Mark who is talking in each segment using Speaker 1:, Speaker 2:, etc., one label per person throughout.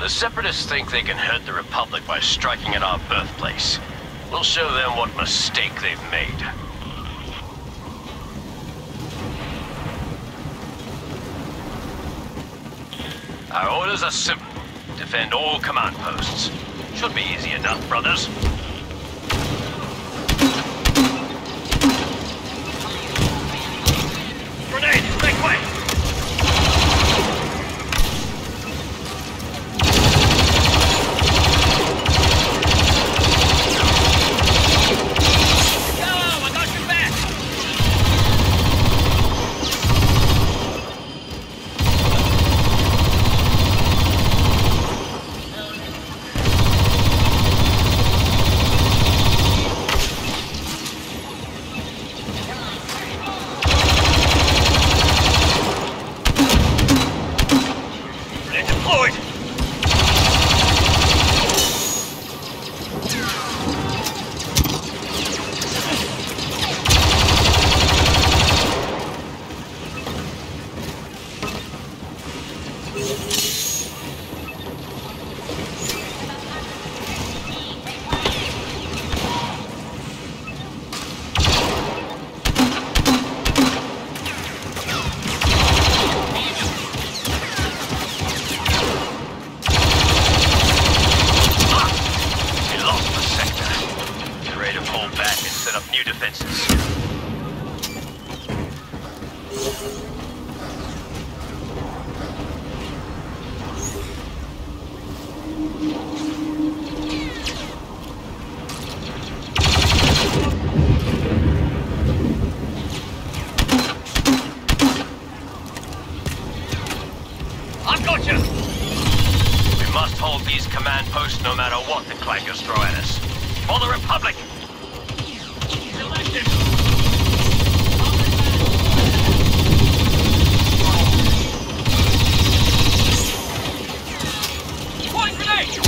Speaker 1: The Separatists think they can hurt the Republic by striking at our birthplace. We'll show them what mistake they've made. Our orders are simple. Defend all command posts. Should be easy enough, brothers. Grenade! Make way! No matter what the Clankers throw at us. For the Republic! Selected! Point grenade!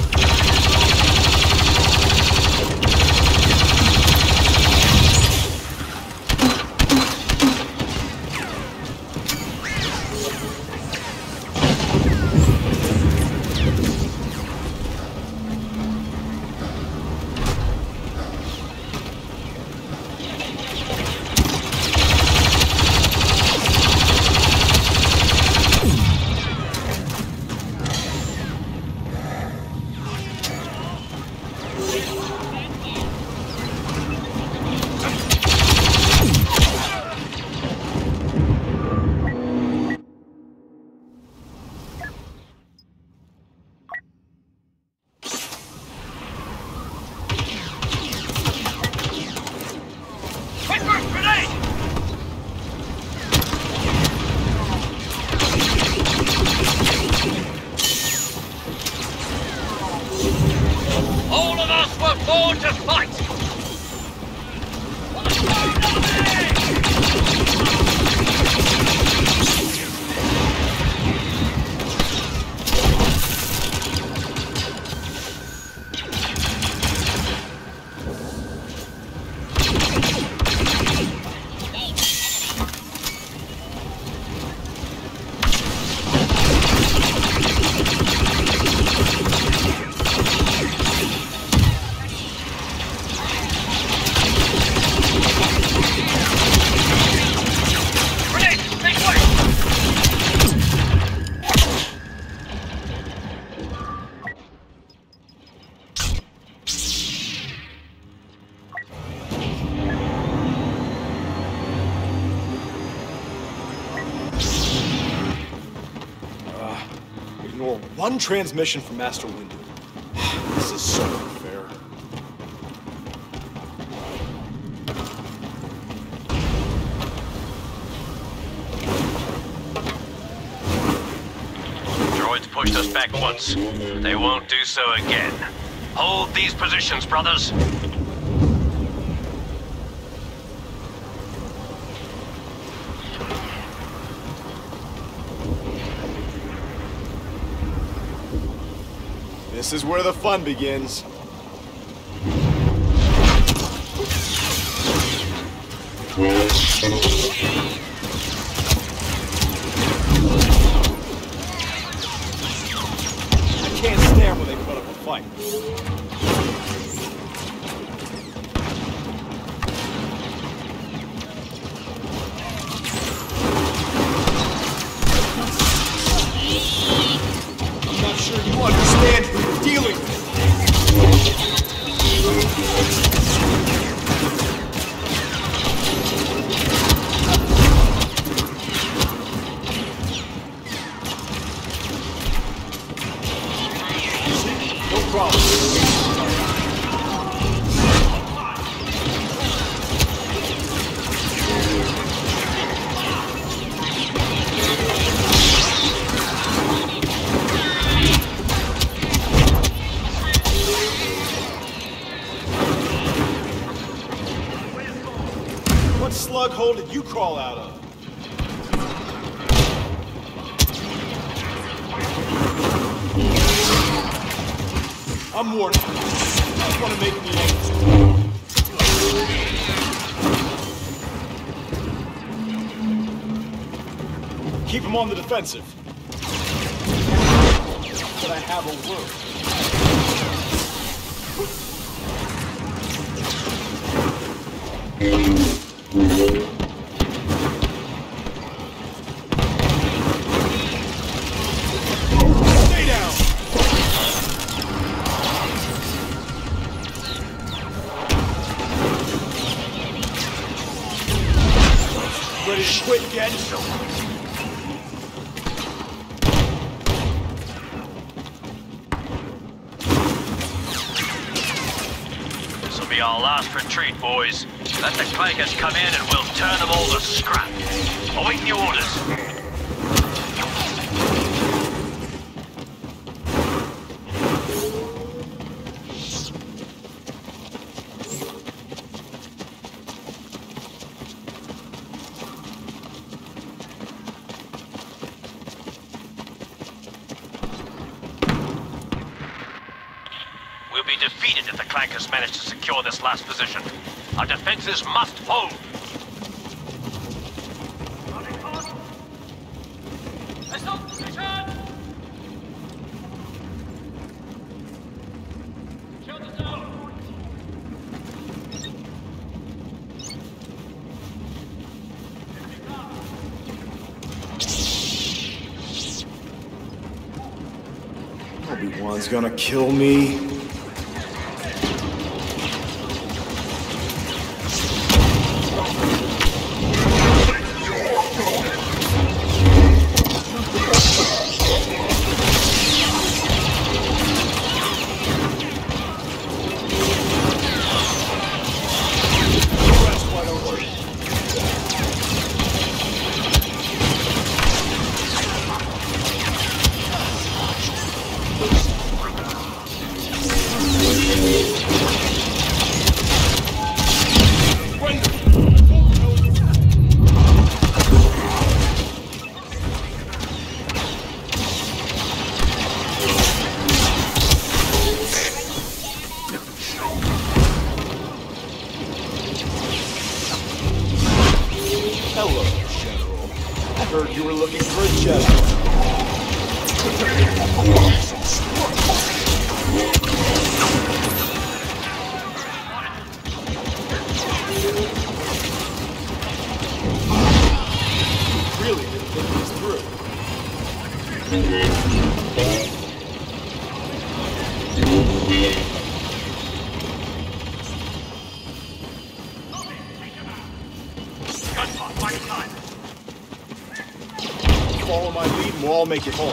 Speaker 1: Born to fight!
Speaker 2: Ignore one transmission from Master Windu. This is so unfair.
Speaker 1: Droids pushed us back once. They won't do so again. Hold these positions, brothers.
Speaker 2: This is where the fun begins. fine. I'm not sure you understand who you're dealing with. No problem. What slug hole did you crawl out of? I'm warning you. You just want to make me angry. Keep him on the defensive. But I have a word. Stay down! Ready to quit again?
Speaker 1: This'll be our last retreat, boys. Let the clankers come in and we'll turn them all to scrap. Awaiting your orders. We'll be defeated if the clankers manage to secure this last position. Our defenses must hold.
Speaker 2: Obi-Wan's gonna kill me. Hello, General. I heard you were looking for a general. Really didn't think this through. Follow my lead and we'll all make it home.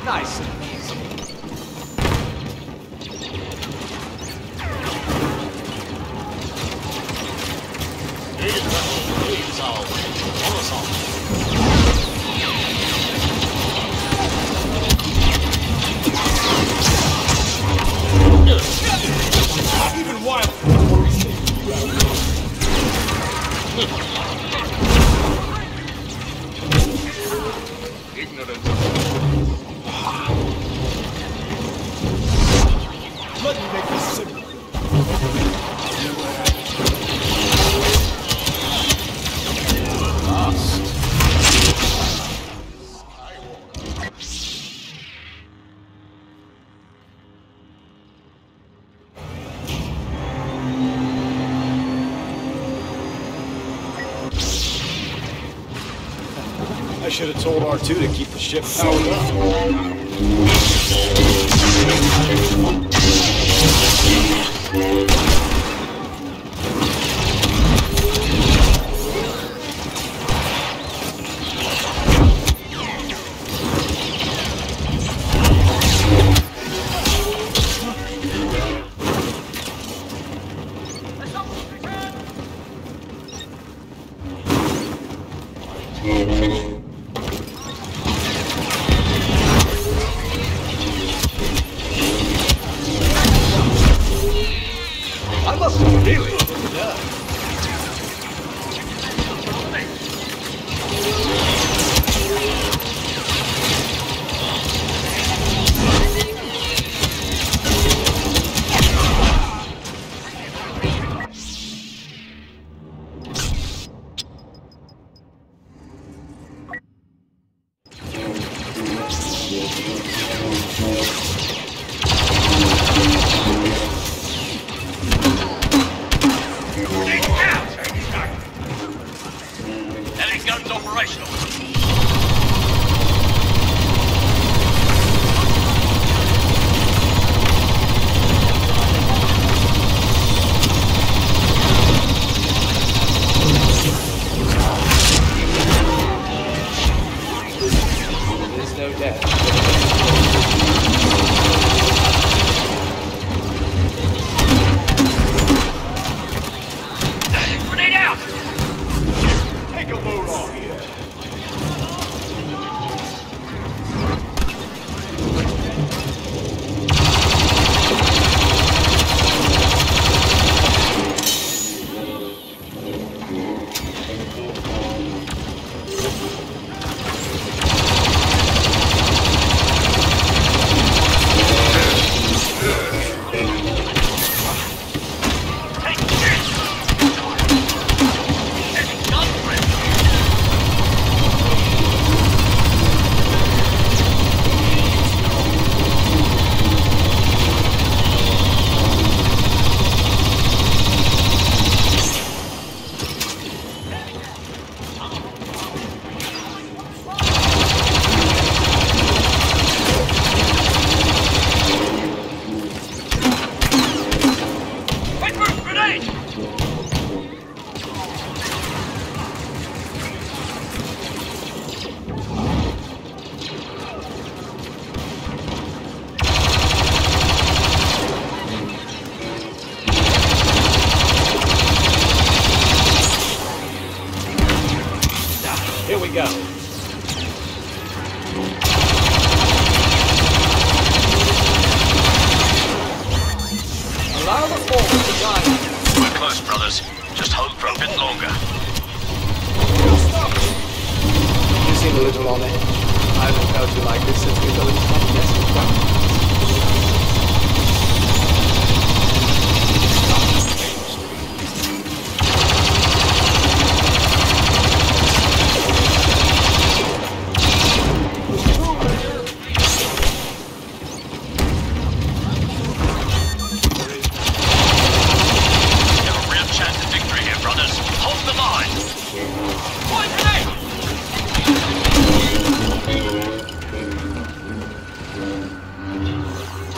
Speaker 3: Nice and easy.
Speaker 2: Even wilder than what we see. Let me make this simple. I should have told R2 to keep the ship powered up.
Speaker 3: I must have really done.
Speaker 1: Heavy guns operational.
Speaker 3: There's no doubt.
Speaker 1: Grenade out!
Speaker 2: Take a load off here.
Speaker 1: Take this! Heavy gun ready. Wait for a grenade!
Speaker 3: Here we go. Allow the force to guide.
Speaker 1: We're close, brothers. Just hope for a bit longer.
Speaker 3: You seem a little on edge. I haven't felt you like this since we got into that mess with Frank.
Speaker 1: You have a real chance of victory here, brothers. Hold the line! Point grenade!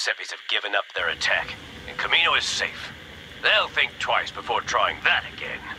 Speaker 1: Giuseppe's have given up their attack, and Camino is safe. They'll think twice before trying that again.